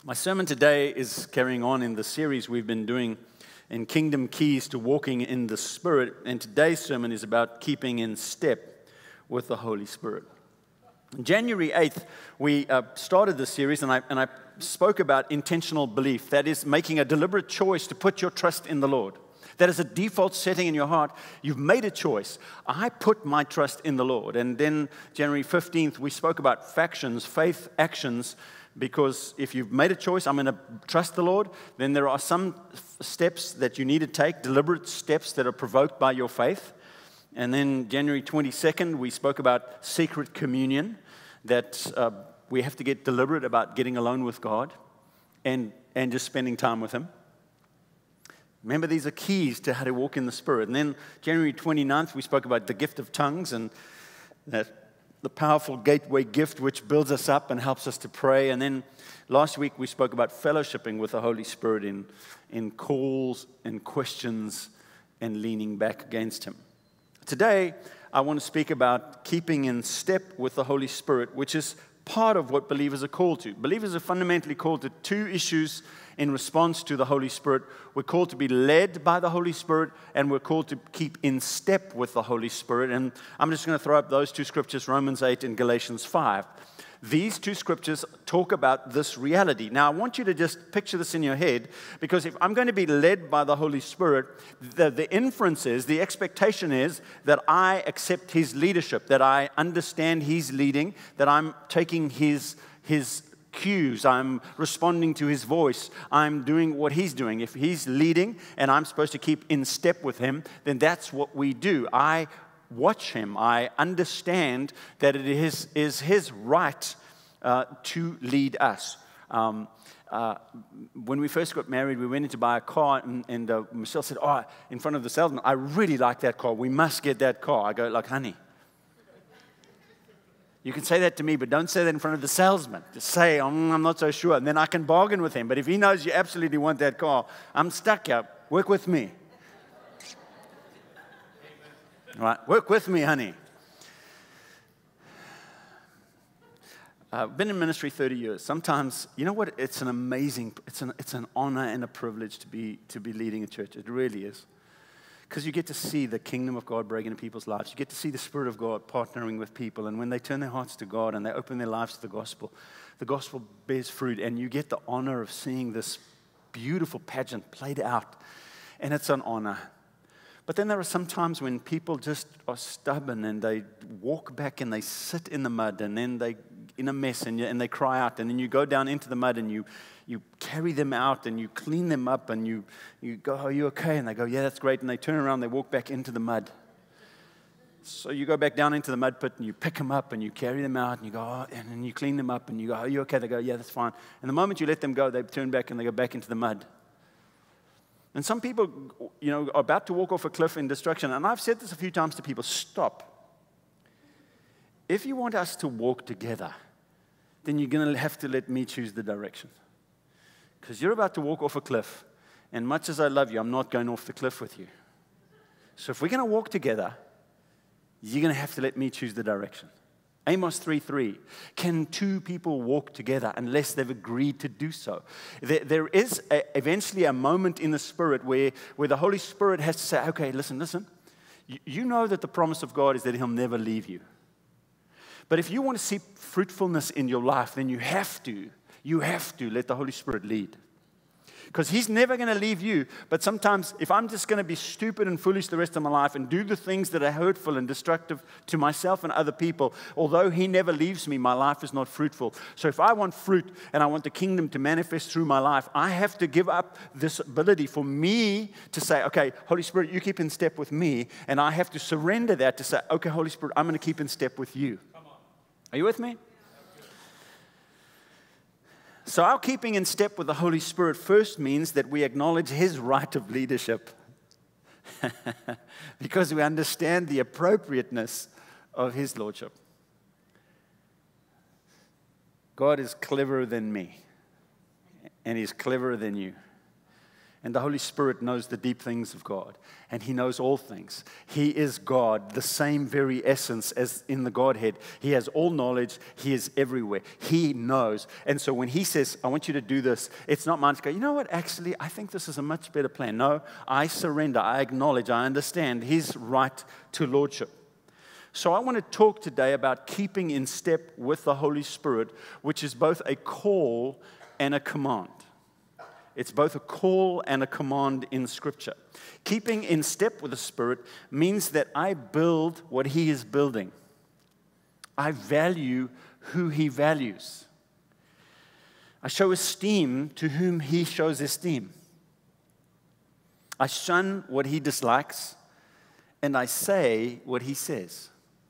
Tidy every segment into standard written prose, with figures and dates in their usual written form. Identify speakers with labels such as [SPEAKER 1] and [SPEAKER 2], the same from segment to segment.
[SPEAKER 1] My sermon today is carrying on in the series we've been doing in Kingdom Keys to Walking in the Spirit, and today's sermon is about keeping in step with the Holy Spirit. On January 8th, we started this series, and I spoke about intentional belief. That is, making a deliberate choice to put your trust in the Lord. That is a default setting in your heart. You've made a choice. I put my trust in the Lord. And then January 15th, we spoke about factions, faith actions, because if you've made a choice, I'm going to trust the Lord, then there are some steps that you need to take, deliberate steps that are provoked by your faith. And then January 22nd, we spoke about secret communion, that we have to get deliberate about getting alone with God and just spending time with Him. Remember, these are keys to how to walk in the Spirit. And then January 29th, we spoke about the gift of tongues and that the powerful gateway gift which builds us up and helps us to pray. And then last week we spoke about fellowshipping with the Holy Spirit in calls and questions and leaning back against Him. Today, I want to speak about keeping in step with the Holy Spirit, which is part of what believers are called to. Believers are fundamentally called to two issues in response to the Holy Spirit. We're called to be led by the Holy Spirit, and we're called to keep in step with the Holy Spirit. And I'm just going to throw up those two scriptures, Romans 8 and Galatians 5. These two scriptures talk about this reality. Now, I want you to just picture this in your head, because if I'm going to be led by the Holy Spirit, the inference is, the expectation is that I accept His leadership, that I understand He's leading, that I'm taking His cues, I'm responding to His voice, I'm doing what He's doing. If He's leading and I'm supposed to keep in step with Him, then that's what we do. I watch Him. I understand that it is His right to lead us. When we first got married, we went in to buy a car, and Michelle said, in front of the salesman, I really like that car. We must get that car. I go, like, honey, you can say that to me, but don't say that in front of the salesman. Just say, I'm not so sure, and then I can bargain with him. But if he knows you absolutely want that car, I'm stuck here. Work with me. All right, work with me, honey. I've been in ministry 30 years. Sometimes, you know what? It's an honor and a privilege to be leading a church. It really is. Because you get to see the kingdom of God break into people's lives. You get to see the Spirit of God partnering with people. And when they turn their hearts to God and they open their lives to the gospel bears fruit. And you get the honor of seeing this beautiful pageant played out. And it's an honor. But then there are some times when people just are stubborn and they walk back and they sit in the mud, and then they in a mess, and they cry out, and then you go down into the mud and you carry them out and you clean them up, and you go, are you okay? And they go, yeah, that's great. And they turn around, they walk back into the mud. So you go back down into the mud pit and you pick them up and you carry them out and you go, and then you clean them up and you go, are you okay? They go, yeah, that's fine. And the moment you let them go, they turn back and they go back into the mud. And some people, are about to walk off a cliff in destruction. And I've said this a few times to people, stop. If you want us to walk together, then you're going to have to let me choose the direction. Because you're about to walk off a cliff, and much as I love you, I'm not going off the cliff with you. So if we're going to walk together, you're going to have to let me choose the direction. Amos 3:3, can two people walk together unless they've agreed to do so? There is eventually a moment in the Spirit where the Holy Spirit has to say, okay, listen. You know that the promise of God is that He'll never leave you. But if you want to see fruitfulness in your life, then you have to let the Holy Spirit lead. Because He's never going to leave you. But sometimes, if I'm just going to be stupid and foolish the rest of my life and do the things that are hurtful and destructive to myself and other people, although He never leaves me, my life is not fruitful. So if I want fruit and I want the kingdom to manifest through my life, I have to give up this ability for me to say, okay, Holy Spirit, you keep in step with me. And I have to surrender that to say, okay, Holy Spirit, I'm going to keep in step with you. Are you with me? So our keeping in step with the Holy Spirit first means that we acknowledge His right of leadership because we understand the appropriateness of His lordship. God is cleverer than me, and He's cleverer than you. And the Holy Spirit knows the deep things of God. And He knows all things. He is God, the same very essence as in the Godhead. He has all knowledge. He is everywhere. He knows. And so when He says, I want you to do this, it's not mine to go, you know what, actually, I think this is a much better plan. No, I surrender. I acknowledge. I understand His right to lordship. So I want to talk today about keeping in step with the Holy Spirit, which is both a call and a command. It's both a call and a command in Scripture. Keeping in step with the Spirit means that I build what He is building. I value who He values. I show esteem to whom He shows esteem. I shun what He dislikes, and I say what He says.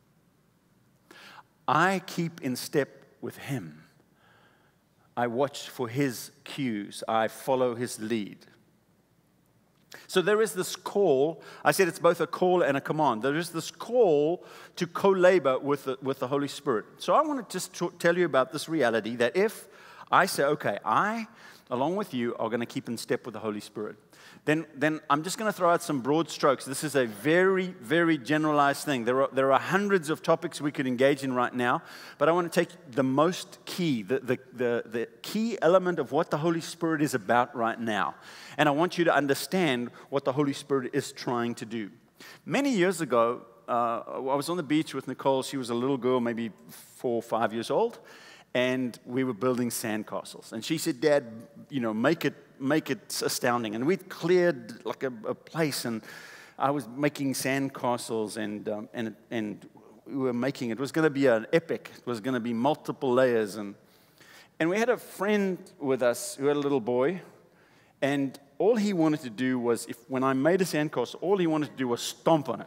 [SPEAKER 1] I keep in step with Him. I watch for His cues. I follow His lead. So there is this call. I said it's both a call and a command. There is this call to co-labor with the Holy Spirit. So I want to just tell you about this reality that if I say, okay, I, along with you, are going to keep in step with the Holy Spirit, then I'm just going to throw out some broad strokes. This is a very, very generalized thing. There are hundreds of topics we could engage in right now, but I want to take the most key, the key element of what the Holy Spirit is about right now. And I want you to understand what the Holy Spirit is trying to do. Many years ago, I was on the beach with Nicole. She was a little girl, maybe 4 or 5 years old, and we were building sandcastles. And she said, Dad, make it astounding. And we'd cleared like a place, and I was making sandcastles, and we were making it. It was going to be an epic. It was going to be multiple layers. And we had a friend with us who had a little boy, and all he wanted to do was, when I made a sandcastle, all he wanted to do was stomp on it.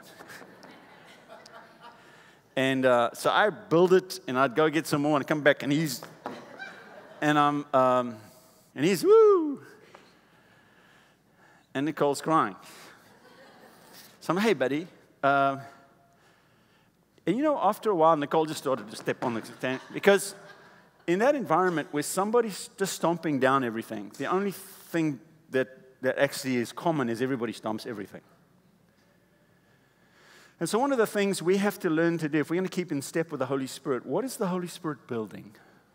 [SPEAKER 1] And so I build it, and I'd go get some more, and I'd come back, and he's woo. And Nicole's crying. So I'm, hey, buddy. And after a while, Nicole just started to step on the stand. Because in that environment where somebody's just stomping down everything, the only thing that actually is common is everybody stomps everything. And so one of the things we have to learn to do, if we're going to keep in step with the Holy Spirit, what is the Holy Spirit building?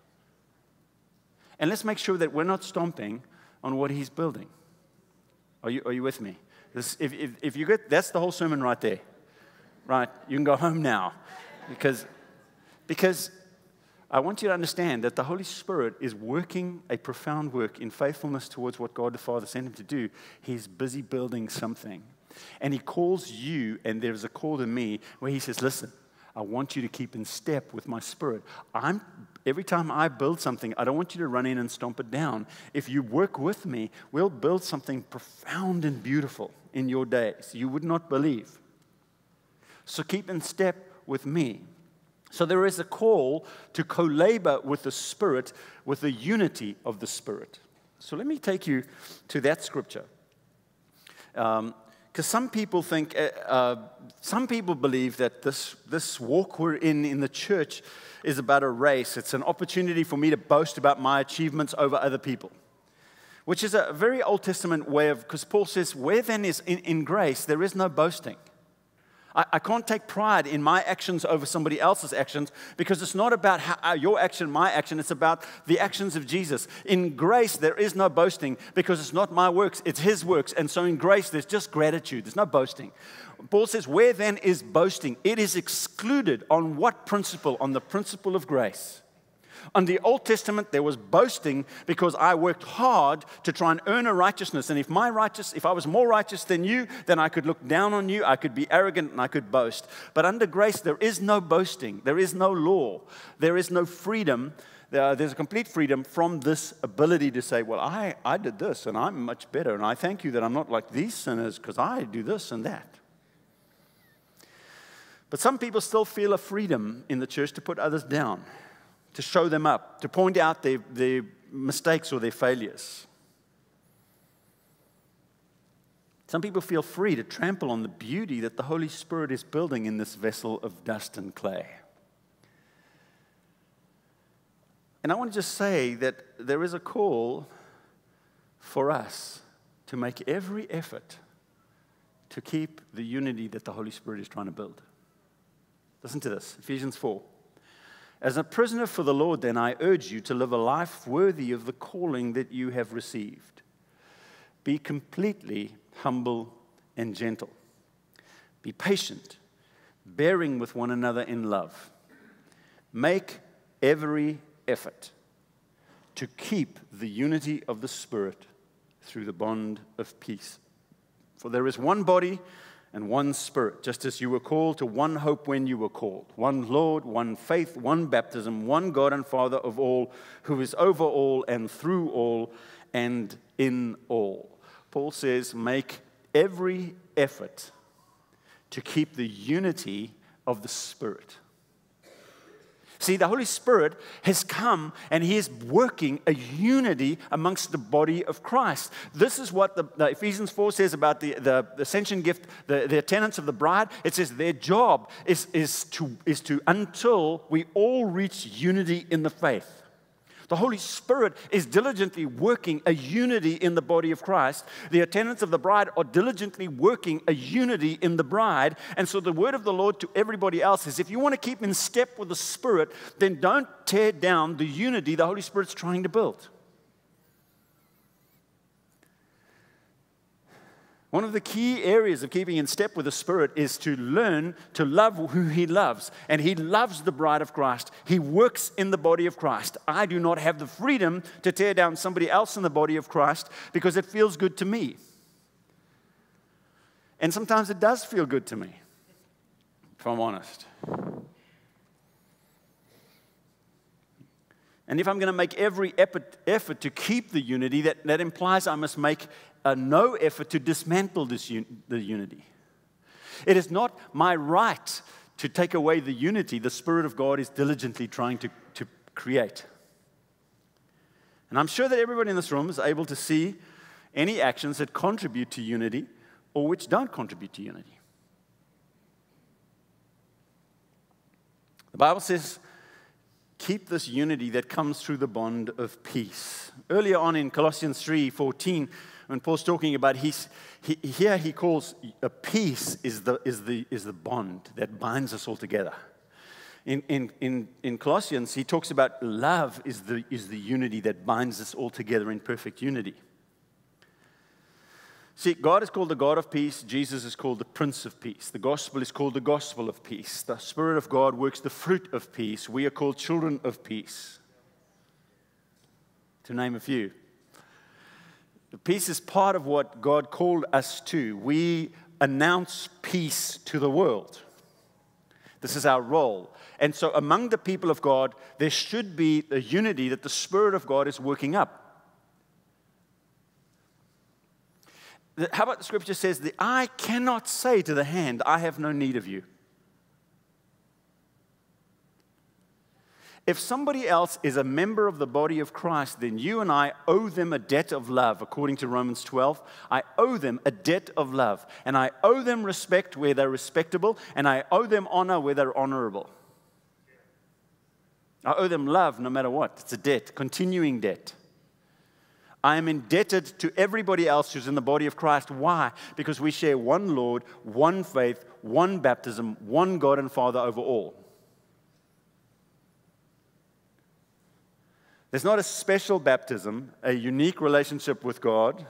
[SPEAKER 1] And let's make sure that we're not stomping on what He's building. Are you with me? If you get, that's the whole sermon right there. Right? You can go home now. Because I want you to understand that the Holy Spirit is working a profound work in faithfulness towards what God the Father sent Him to do. He's busy building something. And He calls you, and there's a call to me where He says, listen, I want you to keep in step with my Spirit. Every time I build something, I don't want you to run in and stomp it down. If you work with me, we'll build something profound and beautiful in your days. You would not believe. So keep in step with me. So there is a call to co-labor with the Spirit, with the unity of the Spirit. So let me take you to that scripture. Because some people think, some people believe that this walk we're in the church is about a race. It's an opportunity for me to boast about my achievements over other people, which is a very Old Testament way of, because Paul says, where then is in grace, there is no boasting. I can't take pride in my actions over somebody else's actions, because it's not about your action, my action. It's about the actions of Jesus. In grace, there is no boasting, because it's not my works, it's His works. And so in grace, there's just gratitude. There's no boasting. Paul says, where then is boasting? It is excluded. On what principle? On the principle of grace. On the Old Testament, there was boasting because I worked hard to try and earn a righteousness. And if I was more righteous than you, then I could look down on you, I could be arrogant, and I could boast. But under grace, there is no boasting. There is no law. There is no freedom. There's a complete freedom from this ability to say, well, I did this, and I'm much better. And I thank you that I'm not like these sinners because I do this and that. But some people still feel a freedom in the church to put others down, to show them up, to point out their mistakes or their failures. Some people feel free to trample on the beauty that the Holy Spirit is building in this vessel of dust and clay. And I want to just say that there is a call for us to make every effort to keep the unity that the Holy Spirit is trying to build. Listen to this, Ephesians 4. As a prisoner for the Lord, then, I urge you to live a life worthy of the calling that you have received. Be completely humble and gentle. Be patient, bearing with one another in love. Make every effort to keep the unity of the Spirit through the bond of peace. For there is one body and one Spirit, just as you were called to one hope when you were called. One Lord, one faith, one baptism, one God and Father of all, who is over all and through all and in all. Paul says, make every effort to keep the unity of the Spirit. See, the Holy Spirit has come and He is working a unity amongst the body of Christ. This is what the Ephesians 4 says about the ascension gift, the attendants of the bride. It says their job is to until we all reach unity in the faith. The Holy Spirit is diligently working a unity in the body of Christ. The attendants of the bride are diligently working a unity in the bride. And so the word of the Lord to everybody else is, if you want to keep in step with the Spirit, then don't tear down the unity the Holy Spirit's trying to build. One of the key areas of keeping in step with the Spirit is to learn to love who He loves. And He loves the bride of Christ. He works in the body of Christ. I do not have the freedom to tear down somebody else in the body of Christ because it feels good to me. And sometimes it does feel good to me, if I'm honest. And if I'm going to make every effort to keep the unity, that implies I must make no effort to dismantle the unity. It is not my right to take away the unity the Spirit of God is diligently trying to create. And I'm sure that everybody in this room is able to see any actions that contribute to unity or which don't contribute to unity. The Bible says, keep this unity that comes through the bond of peace. Earlier on in Colossians 3:14, when Paul's talking about here he calls a peace is the bond that binds us all together. In Colossians, he talks about love is the unity that binds us all together in perfect unity. See, God is called the God of peace. Jesus is called the Prince of Peace. The gospel is called the gospel of peace. The Spirit of God works the fruit of peace. We are called children of peace, to name a few. The peace is part of what God called us to. We announce peace to the world. This is our role. And so among the people of God, there should be a unity that the Spirit of God is working up. How about the scripture says, the eye cannot say to the hand, I have no need of you. If somebody else is a member of the body of Christ, then you and I owe them a debt of love. According to Romans 12, I owe them a debt of love. And I owe them respect where they're respectable, and I owe them honor where they're honorable. I owe them love no matter what. It's a debt, continuing debt. I am indebted to everybody else who's in the body of Christ. Why? Because we share one Lord, one faith, one baptism, one God and Father over all. There's not a special baptism, a unique relationship with God.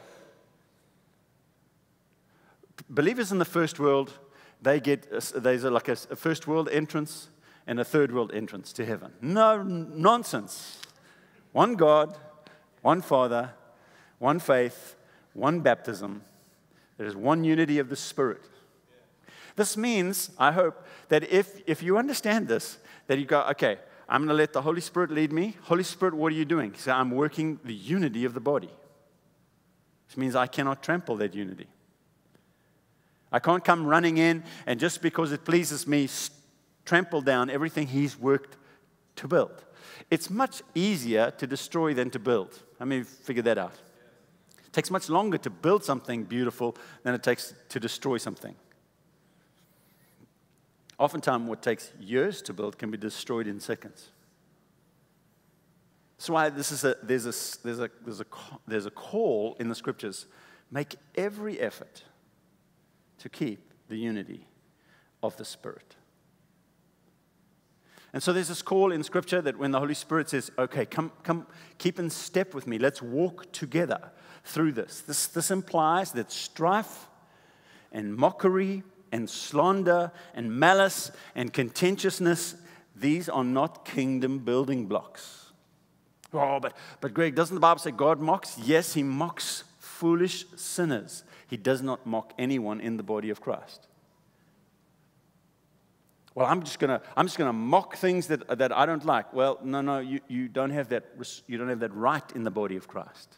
[SPEAKER 1] Believers in the first world, there's like a first world entrance and a third world entrance to heaven. No nonsense. One God, one Father, one faith, one baptism. There is one unity of the Spirit. This means, I hope, that if you understand this, that you go, okay, I'm going to let the Holy Spirit lead me. Holy Spirit, what are you doing? So I'm working the unity of the body. Which means I cannot trample that unity. I can't come running in and just because it pleases me, trample down everything He's worked to build. It's much easier to destroy than to build. How many figure that out? It takes much longer to build something beautiful than it takes to destroy something. Oftentimes, what takes years to build can be destroyed in seconds. That's why there's a call in the scriptures make every effort to keep the unity of the Spirit. And so there's this call in Scripture that when the Holy Spirit says, okay, come, keep in step with me. Let's walk together through this. This implies that strife and mockery and slander and malice and contentiousness, these are not kingdom building blocks. Oh, but Greg, doesn't the Bible say God mocks? Yes, He mocks foolish sinners. He does not mock anyone in the body of Christ. Well, I'm just gonna mock things that I don't like. Well, no, you don't have that. You don't have that right in the body of Christ.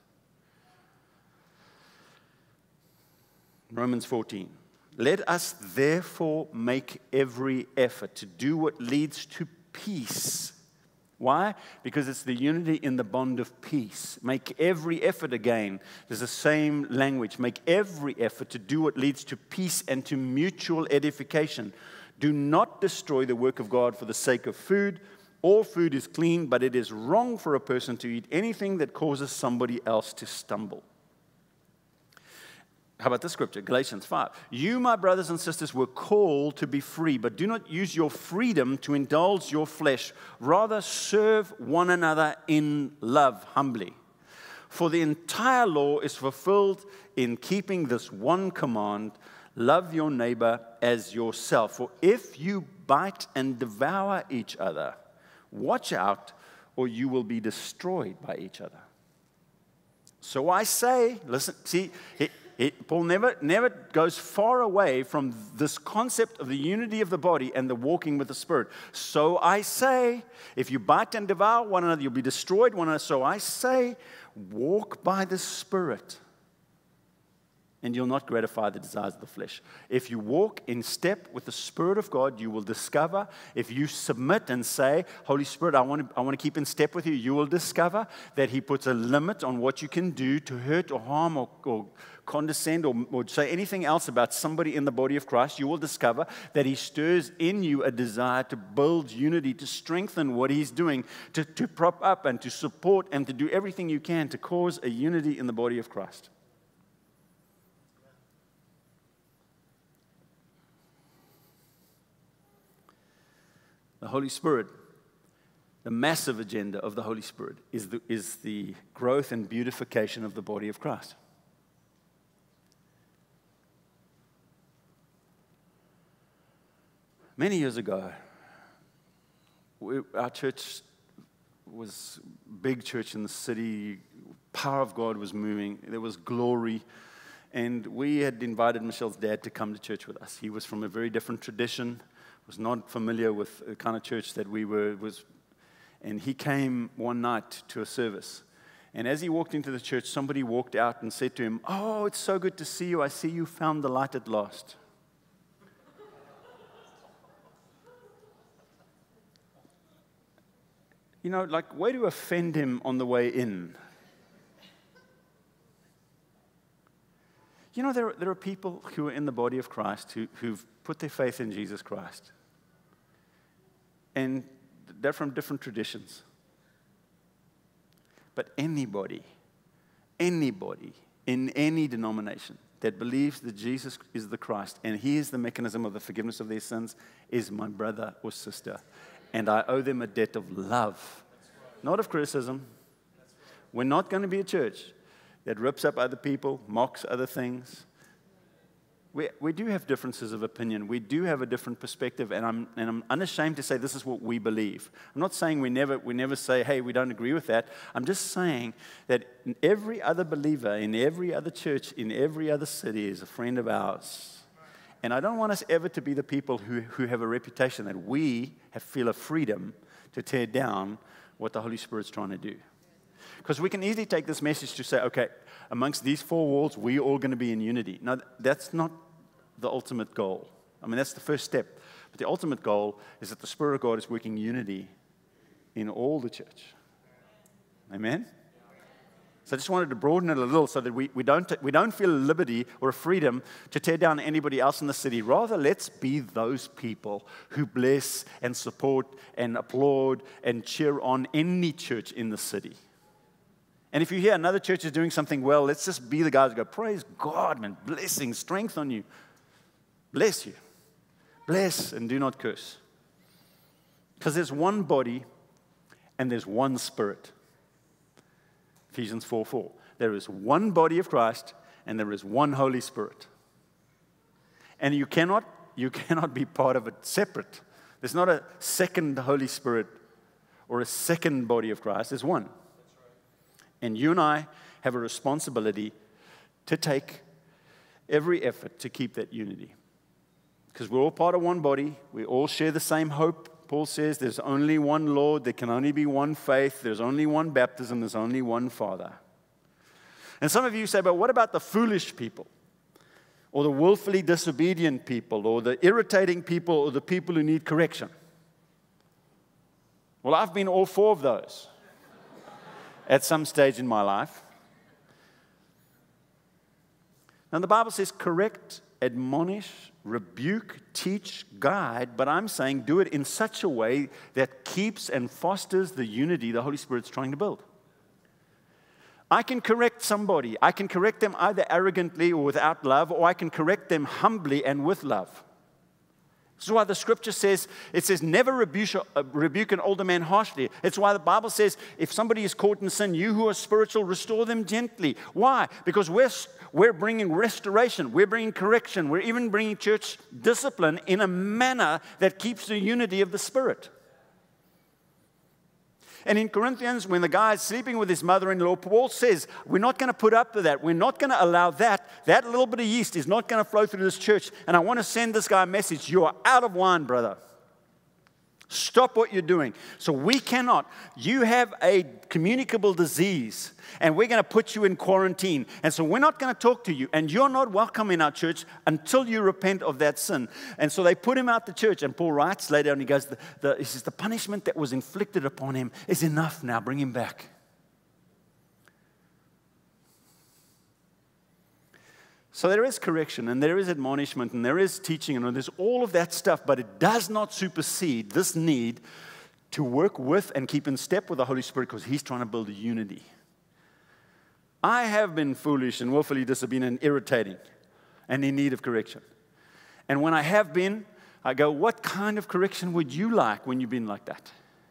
[SPEAKER 1] Romans 14. Let us therefore make every effort to do what leads to peace. Why? Because it's the unity in the bond of peace. Make every effort again. There's the same language. Make every effort to do what leads to peace and to mutual edification. Do not destroy the work of God for the sake of food. All food is clean, but it is wrong for a person to eat anything that causes somebody else to stumble. How about this scripture? Galatians 5. You, my brothers and sisters, were called to be free, but do not use your freedom to indulge your flesh. Rather, serve one another in love, humbly. For the entire law is fulfilled in keeping this one command: love your neighbor as yourself. For if you bite and devour each other, watch out, or you will be destroyed by each other. So I say, listen, see, Paul never goes far away from this concept of the unity of the body and the walking with the Spirit. So I say, if you bite and devour one another, you'll be destroyed one another. So I say, walk by the Spirit, and you'll not gratify the desires of the flesh. If you walk in step with the Spirit of God, you will discover. If you submit and say, Holy Spirit, I want to keep in step with you, you will discover that He puts a limit on what you can do to hurt or harm or condescend or say anything else about somebody in the body of Christ. You will discover that He stirs in you a desire to build unity, to strengthen what He's doing, to prop up and to support and to do everything you can to cause a unity in the body of Christ. The Holy Spirit, the massive agenda of the Holy Spirit is the growth and beautification of the body of Christ. Many years ago, our church was a big church in the city. Power of God was moving. There was glory. And we had invited Michelle's dad to come to church with us. He was from a very different tradition, was not familiar with the kind of church that we were. And he came one night to a service. And as he walked into the church, somebody walked out and said to him, "Oh, it's so good to see you. I see you found the light at last." You know, like, way to offend him on the way in. You know, there are people who are in the body of Christ who've put their faith in Jesus Christ. And they're from different traditions. But anybody in any denomination that believes that Jesus is the Christ and He is the mechanism of the forgiveness of their sins is my brother or sister. And I owe them a debt of love, not of criticism. We're not going to be a church that rips up other people, mocks other things. We do have differences of opinion. We do have a different perspective, and I'm unashamed to say this is what we believe. I'm not saying we never say, hey, we don't agree with that. I'm just saying that every other believer in every other church in every other city is a friend of ours. And I don't want us ever to be the people who have a reputation that we feel a freedom to tear down what the Holy Spirit's trying to do. Because we can easily take this message to say, okay, amongst these four walls, we're all going to be in unity. No, that's not the ultimate goal. I mean, that's the first step. But the ultimate goal is that the Spirit of God is working unity in all the church. Amen? So I just wanted to broaden it a little so that we don't feel a liberty or a freedom to tear down anybody else in the city. Rather, let's be those people who bless and support and applaud and cheer on any church in the city. And if you hear another church is doing something well, let's just be the guys who go, praise God, man, blessing, strength on you. Bless you. Bless and do not curse. Because there's one body and there's one Spirit. Ephesians 4:4. There is one body of Christ and there is one Holy Spirit. And you cannot be part of it separate. There's not a second Holy Spirit or a second body of Christ. There's one. And you and I have a responsibility to take every effort to keep that unity. Because we're all part of one body. We all share the same hope. Paul says there's only one Lord. There can only be one faith. There's only one baptism. There's only one Father. And some of you say, but what about the foolish people? Or the willfully disobedient people? Or the irritating people? Or the people who need correction? Well, I've been all four of those at some stage in my life. Now, the Bible says correct, admonish, rebuke, teach, guide, but I'm saying do it in such a way that keeps and fosters the unity the Holy Spirit's trying to build. I can correct somebody. I can correct them either arrogantly or without love, or I can correct them humbly and with love. This is why the scripture says, it says, never rebuke an older man harshly. It's why the Bible says, if somebody is caught in sin, you who are spiritual, restore them gently. Why? Because we're bringing restoration. We're bringing correction. We're even bringing church discipline in a manner that keeps the unity of the Spirit. And in Corinthians, when the guy is sleeping with his mother-in-law, Paul says, we're not going to put up with that. We're not going to allow that. That little bit of yeast is not going to flow through this church. And I want to send this guy a message. You are out of wine, brother. Stop what you're doing. So we cannot. You have a communicable disease, and we're going to put you in quarantine. And so we're not going to talk to you, and you're not welcome in our church until you repent of that sin. And so they put him out the church, and Paul writes later, and he goes, he says, the punishment that was inflicted upon him is enough now. Bring him back. So there is correction, and there is admonishment, and there is teaching, and there's all of that stuff, but it does not supersede this need to work with and keep in step with the Holy Spirit, because He's trying to build a unity. I have been foolish and willfully disobedient and irritating and in need of correction. And when I have been, I go, what kind of correction would you like when you've been like that?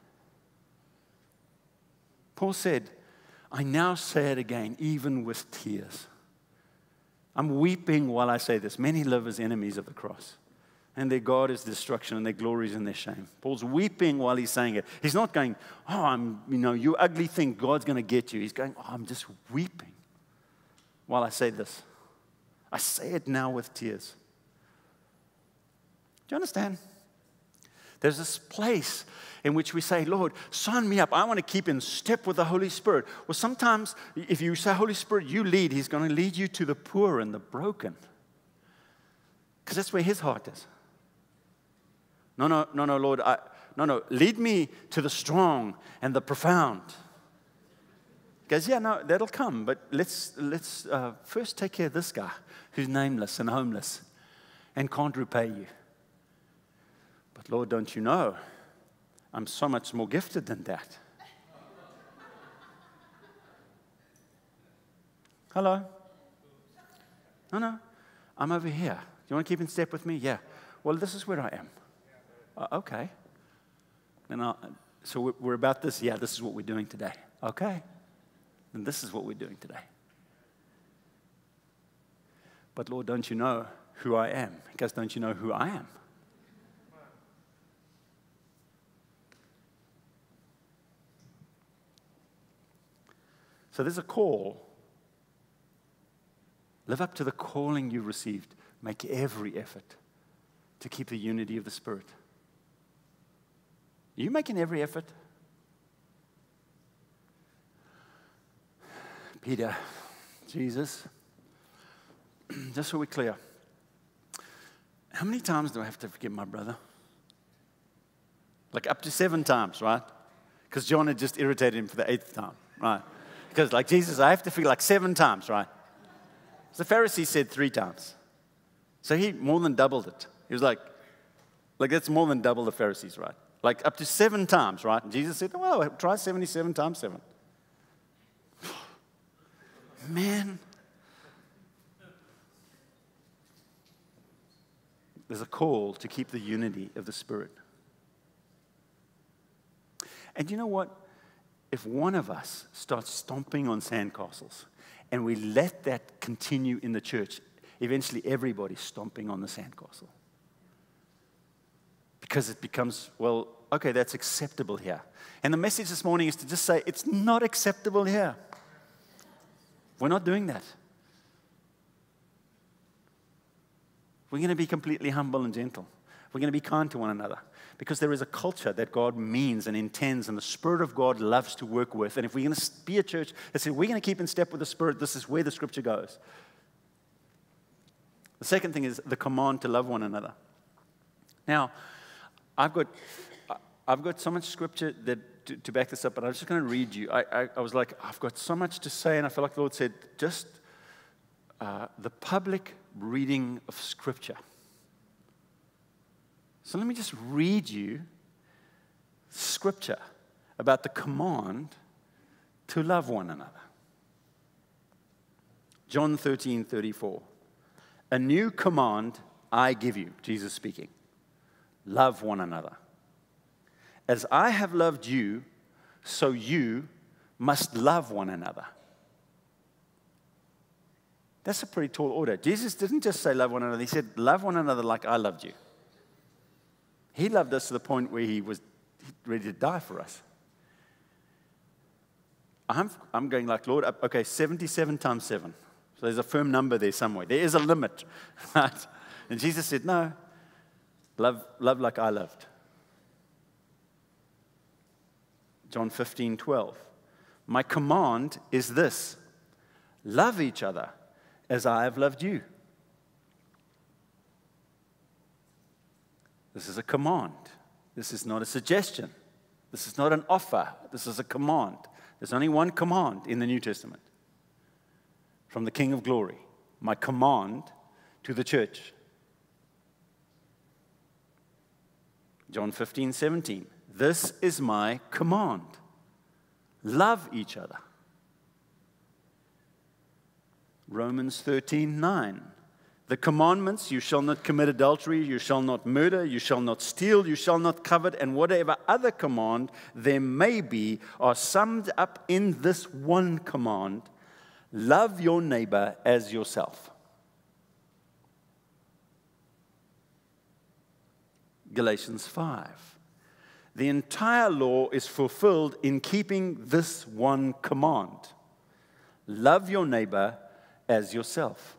[SPEAKER 1] Paul said, I now say it again, even with tears. I'm weeping while I say this. Many live as enemies of the cross, and their God is destruction, and their glory is in their shame. Paul's weeping while he's saying it. He's not going, oh, you ugly thing, God's going to get you. He's going, oh, I'm just weeping while I say this. I say it now with tears. Do you understand? There's this place in which we say, Lord, sign me up. I want to keep in step with the Holy Spirit. Well, sometimes if you say, Holy Spirit, you lead, He's going to lead you to the poor and the broken. Because that's where His heart is. No, Lord. Lead me to the strong and the profound. He goes, yeah, no, that'll come. But let's first take care of this guy who's nameless and homeless and can't repay you. But Lord, don't you know, I'm so much more gifted than that. Hello? No, I'm over here. Do you want to keep in step with me? Yeah. Well, this is where I am. Okay. So we're about this. Yeah, this is what we're doing today. Okay. And this is what we're doing today. But Lord, don't you know who I am? Because don't you know who I am? So there's a call. Live up to the calling you received. Make every effort to keep the unity of the Spirit. Are you making every effort? Peter, Jesus, just so we're clear, how many times do I have to forgive my brother? Like up to 7 times, right? Because John had just irritated him for the 8th time, right? Because like Jesus, I have to forgive like 7 times, right? The Pharisee said 3 times. So he more than doubled it. He was like that's more than double the Pharisees, right? Like up to 7 times, right? And Jesus said, well, try 77 times 7. Man, there's a call to keep the unity of the Spirit. And you know what? If one of us starts stomping on sandcastles and we let that continue in the church, eventually everybody's stomping on the sandcastle. Because it becomes, well, okay, that's acceptable here. And the message this morning is to just say, it's not acceptable here. We're not doing that. We're going to be completely humble and gentle. We're going to be kind to one another. Because there is a culture that God means and intends, and the Spirit of God loves to work with. And if we're going to be a church that says we're going to keep in step with the Spirit, this is where the Scripture goes. The second thing is the command to love one another. Now, I've got so much Scripture that to back this up, but I'm just going to read you. I was like, I've got so much to say, and I feel like the Lord said, just the public reading of Scripture. So let me just read you Scripture about the command to love one another. John 13:34. A new command I give you, Jesus speaking. Love one another. As I have loved you, so you must love one another. That's a pretty tall order. Jesus didn't just say love one another. He said, love one another like I loved you. He loved us to the point where he was ready to die for us. I'm going like, Lord, okay, 77 times 7. So there's a firm number there somewhere. There is a limit. Right? And Jesus said, no, love like I loved. John 15:12. My command is this: love each other as I have loved you. This is a command. This is not a suggestion. This is not an offer. This is a command. There's only one command in the New Testament from the King of Glory. My command to the church. John 15:17. This is my command. Love each other. Romans 13:9. The commandments, you shall not commit adultery, you shall not murder, you shall not steal, you shall not covet, and whatever other command there may be are summed up in this one command: love your neighbor as yourself. Galatians 5. The entire law is fulfilled in keeping this one command: love your neighbor as yourself.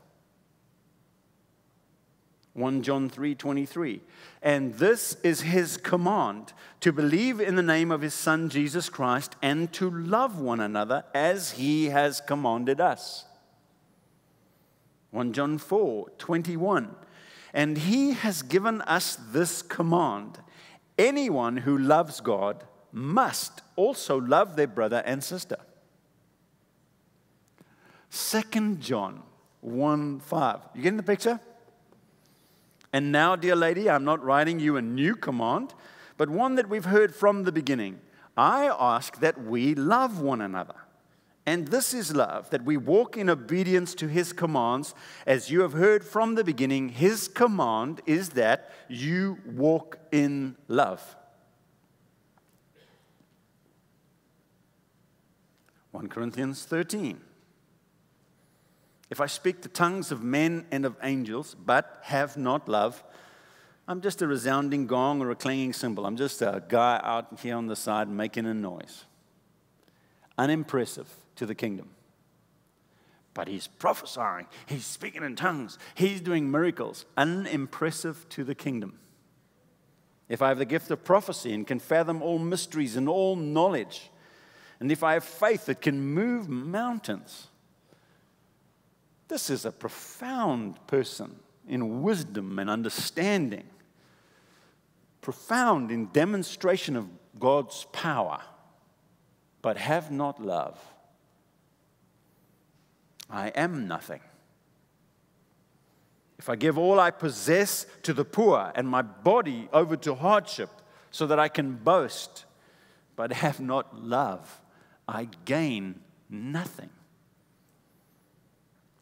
[SPEAKER 1] 1 John 3:23. And this is his command, to believe in the name of his Son Jesus Christ and to love one another as he has commanded us. 1 John 4:21. And he has given us this command: anyone who loves God must also love their brother and sister. 2 John 1:5. You getting the picture? And now, dear lady, I'm not writing you a new command, but one that we've heard from the beginning. I ask that we love one another. And this is love, that we walk in obedience to his commands. As you have heard from the beginning, his command is that you walk in love. 1 Corinthians 13. If I speak the tongues of men and of angels, but have not love, I'm just a resounding gong or a clanging cymbal. I'm just a guy out here on the side making a noise. Unimpressive to the kingdom. But he's prophesying, he's speaking in tongues, he's doing miracles. Unimpressive to the kingdom. If I have the gift of prophecy and can fathom all mysteries and all knowledge, and if I have faith that can move mountains, this is a profound person in wisdom and understanding, profound in demonstration of God's power, but have not love. I am nothing. If I give all I possess to the poor and my body over to hardship so that I can boast, but have not love, I gain nothing.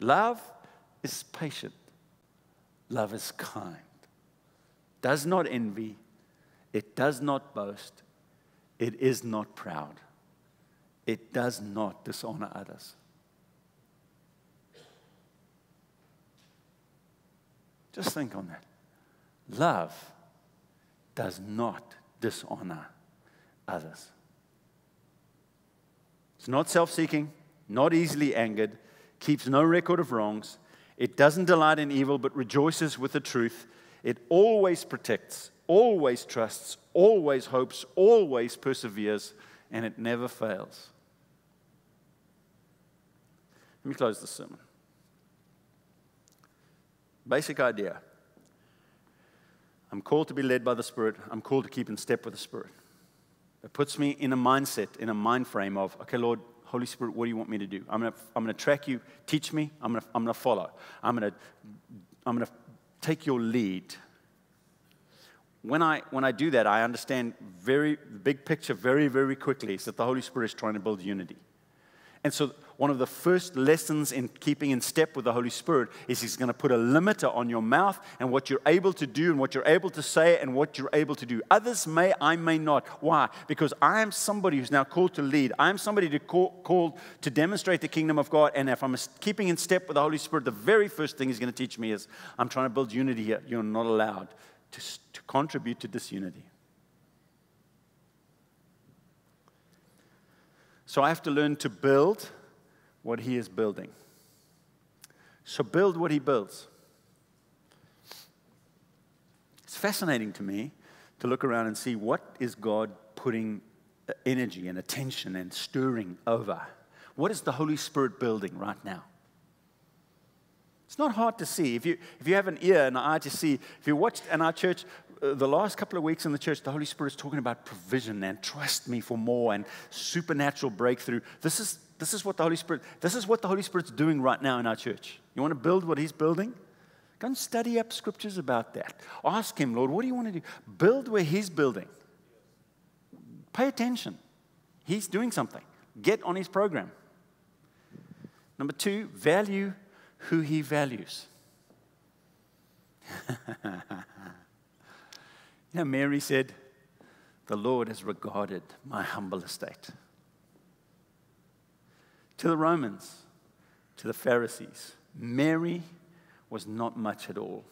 [SPEAKER 1] Love is patient. Love is kind. Does not envy. It does not boast. It is not proud. It does not dishonor others. Just think on that. Love does not dishonor others. It's not self-seeking, not easily angered, keeps no record of wrongs. It doesn't delight in evil, but rejoices with the truth. It always protects, always trusts, always hopes, always perseveres, and it never fails. Let me close this sermon. Basic idea. I'm called to be led by the Spirit. I'm called to keep in step with the Spirit. It puts me in a mindset, in a mind frame of, okay, Lord, Holy Spirit, what do you want me to do? I'm going to track you. Teach me. I'm going to follow. I'm going to take your lead. When I do that, I understand very big picture very, very quickly is that the Holy Spirit is trying to build unity. And so one of the first lessons in keeping in step with the Holy Spirit is He's going to put a limiter on your mouth and what you're able to do and what you're able to say and what you're able to do. Others may, I may not. Why? Because I am somebody who's now called to lead. I am somebody called to demonstrate the kingdom of God. And if I'm keeping in step with the Holy Spirit, the very first thing He's going to teach me is I'm trying to build unity here. You're not allowed to contribute to disunity. So I have to learn to build what He is building. So build what He builds. It's fascinating to me to look around and see what is God putting energy and attention and stirring over. What is the Holy Spirit building right now? It's not hard to see. If you have an ear and an eye to see, if you watched in our church, the last couple of weeks in the church, the Holy Spirit is talking about provision and trust me for more and supernatural breakthrough. This is what the Holy Spirit's doing right now in our church. You want to build what He's building? Go and study up scriptures about that. Ask Him, Lord, what do you want to do? Build where He's building. Pay attention. He's doing something. Get on His program. Number 2, value who He values. Mary said, the Lord has regarded my humble estate. To the Romans, to the Pharisees, Mary was not much at all.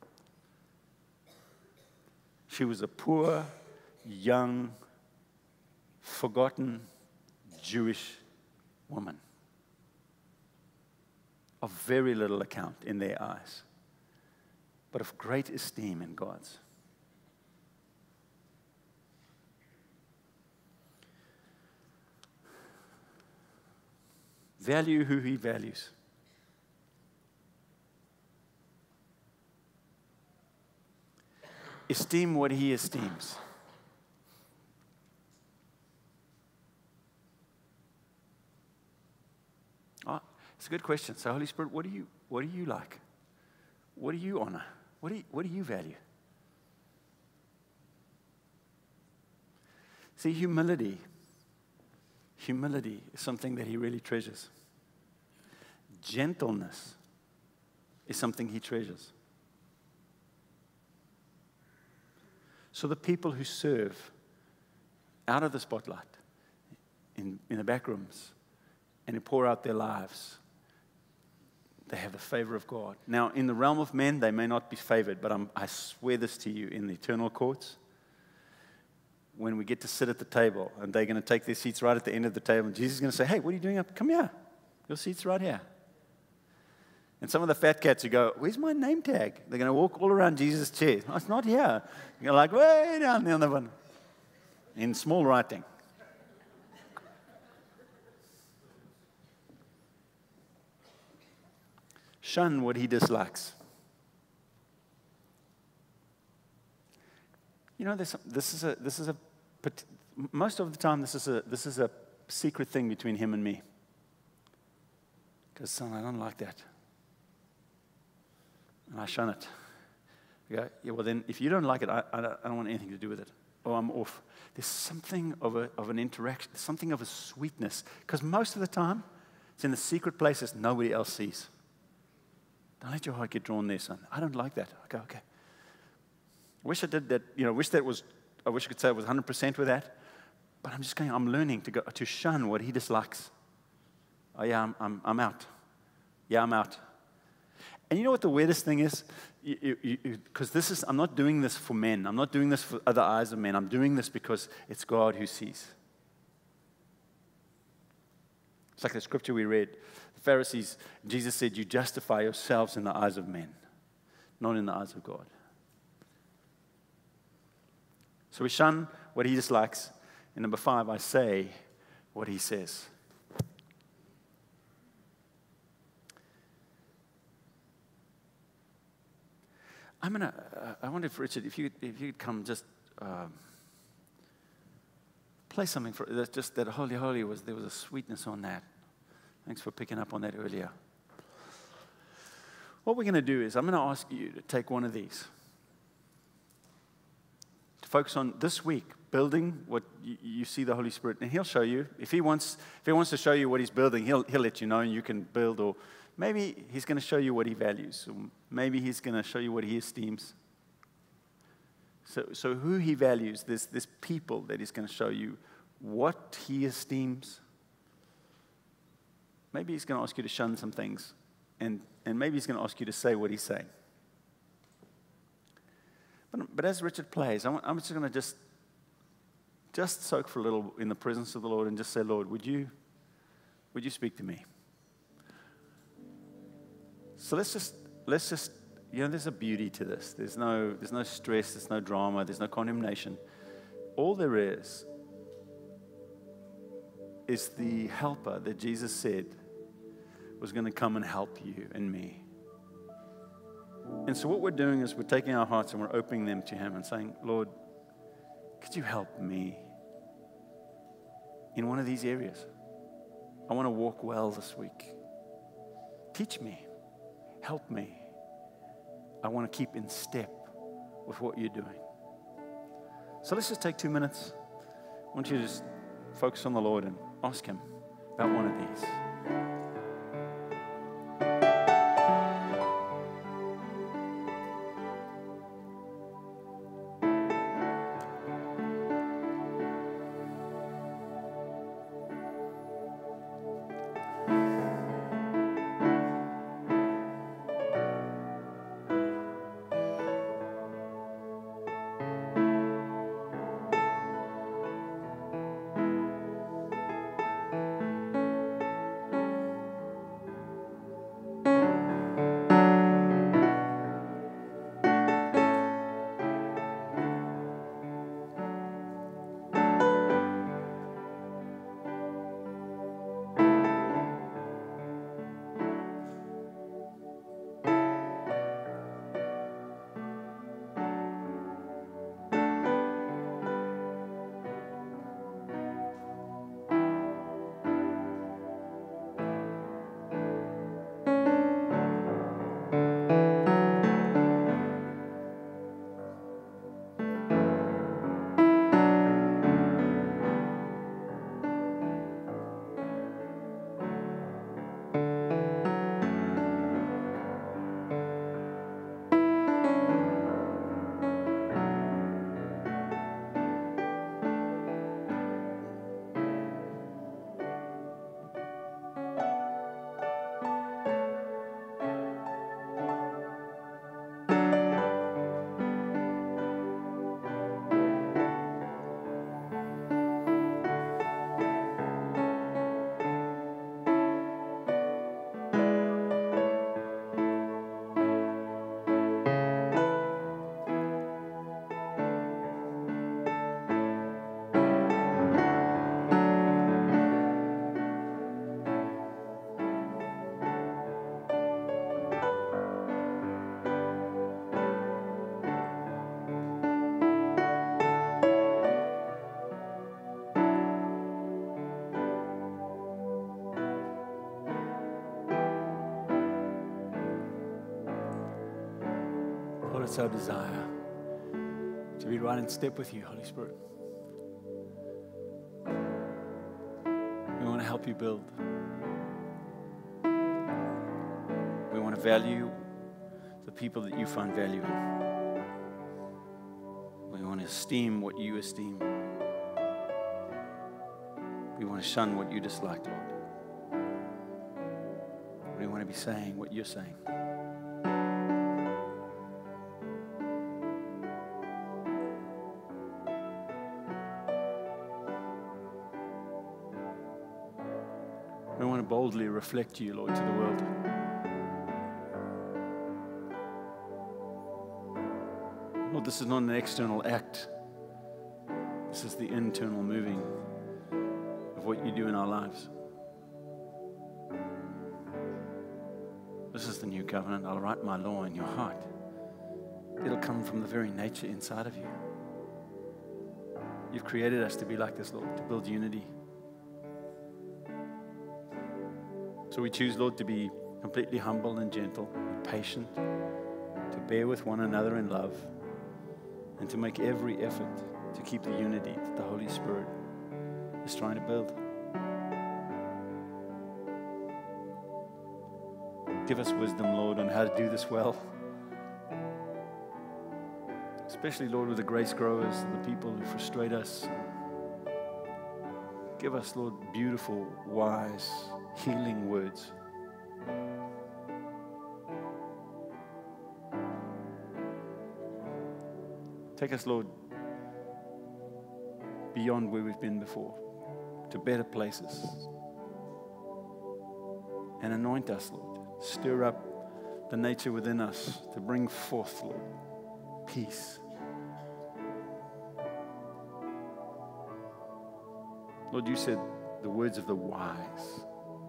[SPEAKER 1] She was a poor, young, forgotten Jewish woman of very little account in their eyes, but of great esteem in God's. Value who He values. Esteem what He esteems. Oh, it's a good question. So, Holy Spirit, what do you like? What do you honor? What do you value? See, humility is something that He really treasures. Gentleness is something He treasures. So the people who serve out of the spotlight, in the back rooms, and who pour out their lives, they have the favor of God. Now, in the realm of men, they may not be favored, but I swear this to you, in the eternal courts, when we get to sit at the table, and they're going to take their seats right at the end of the table, and Jesus is going to say, hey, what are you doing up? Come here. Your seat's right here. And some of the fat cats who go, where's my name tag? They're going to walk all around Jesus' chair. Oh, it's not here. You're like, way down the other one. In small writing. Shun what He dislikes. You know, most of the time, this is a secret thing between Him and me. Because, son, I don't like that. And I shun it. I go, yeah, well then, if you don't like it, I don't want anything to do with it. Or I'm off. There's something of an interaction, something of a sweetness. Because most of the time, it's in the secret places nobody else sees. Don't let your heart get drawn there, son. I don't like that. I go, okay. I wish I did that, I wish I could say I was 100% with that. But I'm learning to shun what he dislikes. Oh yeah, I'm out. Yeah, I'm out. And you know what the weirdest thing is? Because I'm not doing this for men. I'm not doing this for other eyes of men. I'm doing this because it's God who sees. It's like the scripture we read. The Pharisees, Jesus said, you justify yourselves in the eyes of men, not in the eyes of God. So we shun what he dislikes. And number 5, I say what he says. I wonder if Richard, if you'd come just play something for that. Just that holy there was a sweetness on that. Thanks for picking up on that earlier. What we're going to do is I'm going to ask you to take one of these. To focus on this week, building what you see the Holy Spirit, and He'll show you. If He wants to show you what He's building, He'll let you know, and you can build. Or maybe He's going to show you what He values. Or maybe He's going to show you what He esteems. So who He values, this people that He's going to show you what He esteems. Maybe He's going to ask you to shun some things, and maybe He's going to ask you to say what He's saying. But as Richard plays, I'm just going to just soak for a little in the presence of the Lord and just say, Lord, would you speak to me? So let's just there's a beauty to this. There's no stress, there's no drama, there's no condemnation. All there is the helper that Jesus said was going to come and help you and me. And so what we're doing is we're taking our hearts and we're opening them to Him and saying, Lord, could you help me in one of these areas? I want to walk well this week. Teach me. Help me. I want to keep in step with what you're doing. So let's just take 2 minutes. I want you to just focus on the Lord and ask Him about one of these. Lord, it's our desire to be right in step with you, Holy Spirit. We want to help you build. We want to value the people that you find value in. We want to esteem what you esteem. We want to shun what you dislike, Lord. We want to be saying what you're saying. We want to boldly reflect you, Lord, to the world. Lord, this is not an external act. This is the internal moving of what you do in our lives. This is the new covenant. I'll write my law in your heart. It'll come from the very nature inside of you. You've created us to be like this, Lord, to build unity. So we choose, Lord, to be completely humble and gentle, patient, to bear with one another in love, and to make every effort to keep the unity that the Holy Spirit is trying to build. Give us wisdom, Lord, on how to do this well. Especially, Lord, with the grace growers and the people who frustrate us. Give us, Lord, beautiful, wise, healing words. Take us, Lord, beyond where we've been before, to better places. And anoint us, Lord. Stir up the nature within us to bring forth, Lord, peace. Lord, you said the words of the wise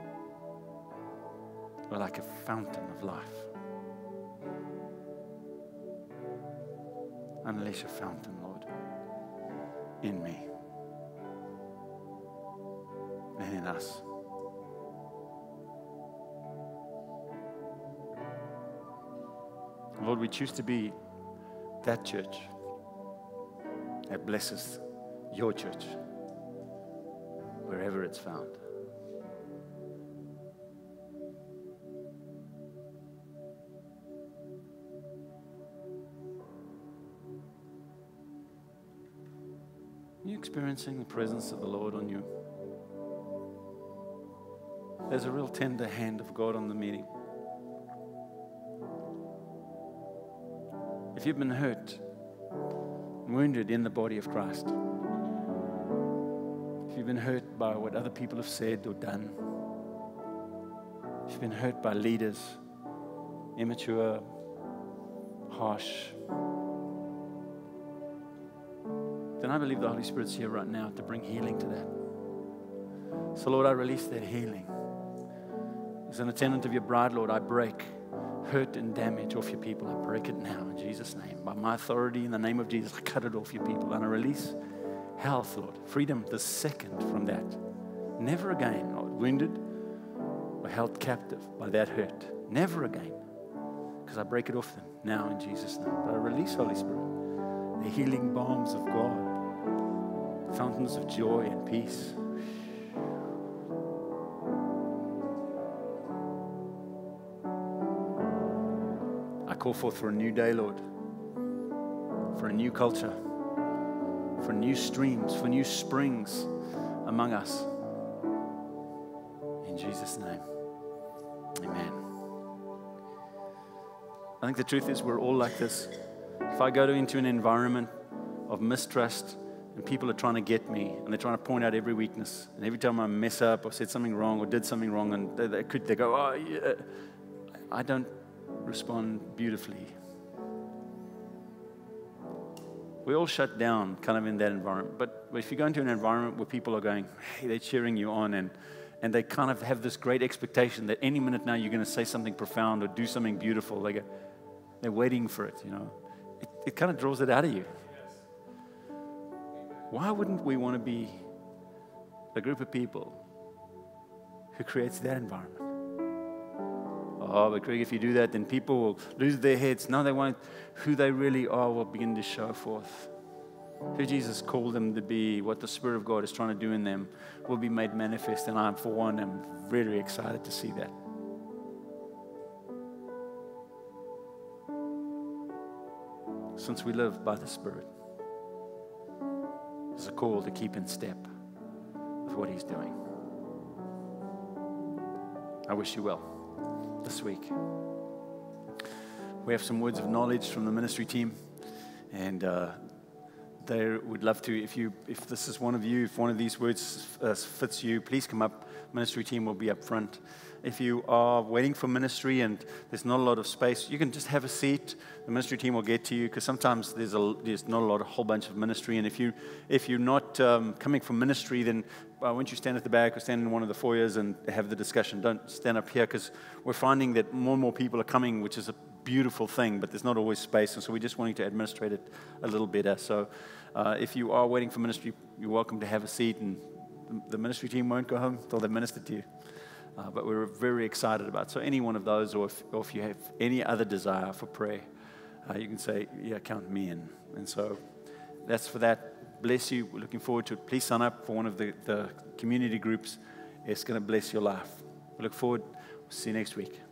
[SPEAKER 1] are like a fountain of life. Unleash a fountain, Lord, in me and in us. Lord, we choose to be that church that blesses your church wherever it's found. Are you experiencing the presence of the Lord on you? There's a real tender hand of God on the meeting. If you've been hurt, wounded in the body of Christ, if you've been hurt by what other people have said or done, if you've been hurt by leaders, immature, harsh, then I believe the Holy Spirit's here right now to bring healing to that. So, Lord, I release that healing. As an attendant of your bride, Lord, I break hurt and damage off your people. I break it now in Jesus' name. By my authority, in the name of Jesus, I cut it off your people. And I release health, Lord. Freedom the second from that. Never again, Lord, wounded or held captive by that hurt. Never again. Because I break it off them now in Jesus' name. But I release, Holy Spirit, the healing balms of God, fountains of joy and peace. I call forth for a new day, Lord, for a new culture, for new streams, for new springs among us. In Jesus' name, amen. I think the truth is we're all like this. If I go into an environment of mistrust and people are trying to get me and they're trying to point out every weakness, and every time I mess up or said something wrong or did something wrong, and they go, oh, yeah, I don't respond beautifully. We all shut down kind of in that environment. But if you go into an environment where people are going, hey, they're cheering you on, and they kind of have this great expectation that any minute now you're going to say something profound or do something beautiful. They're waiting for it, you know. It kind of draws it out of you. Why wouldn't we want to be a group of people who creates that environment? Oh, but Craig, if you do that, then people will lose their heads. No, they won't. Who they really are will begin to show forth. Who Jesus called them to be, what the Spirit of God is trying to do in them, will be made manifest. And I, for one, am very excited to see that. since we live by the Spirit, there's a call to keep in step with what He's doing. I wish you well this week. We have some words of knowledge from the ministry team, and they would love to, if this is one of you, if one of these words fits you, please come up. Ministry team will be up front. If you are waiting for ministry and there's not a lot of space, you can just have a seat. The ministry team will get to you, because sometimes there's not a whole bunch of ministry. And if you're not coming from ministry, then why don't you stand at the back or stand in one of the foyers and have the discussion. Don't stand up here, because we're finding that more and more people are coming, which is a beautiful thing, but there's not always space, and so we're just wanting to administrate it a little better. So if you are waiting for ministry, you're welcome to have a seat, and the ministry team won't go home until they've ministered to you. But we're very excited about it. So any one of those, or if you have any other desire for prayer, you can say, yeah, count me in. And so that's for that. Bless you. We're looking forward to it. Please sign up for one of the community groups. It's going to bless your life. We look forward. See you next week.